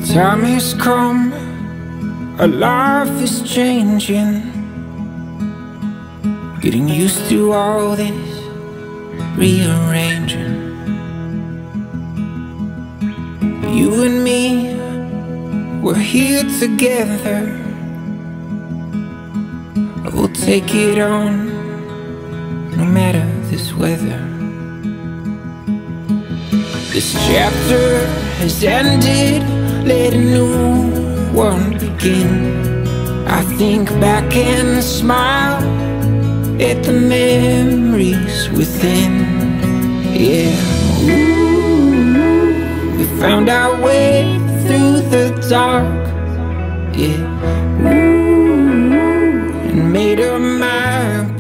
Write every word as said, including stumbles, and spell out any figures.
Time has come, our life is changing. Getting used to all this rearranging. You and me, we're here together. We'll take it on, no matter this weather. This chapter has ended, let a new one begin. I think back and smile at the memories within. Yeah, ooh, we found our way through the dark. Yeah, ooh, and made a map